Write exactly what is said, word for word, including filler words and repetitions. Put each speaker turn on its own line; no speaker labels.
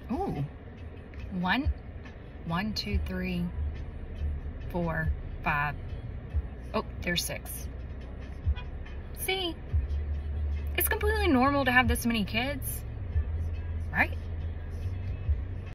Ooh. One, one, two, three, four, five. Oh, there's six. See? It's completely normal to have this many kids, right?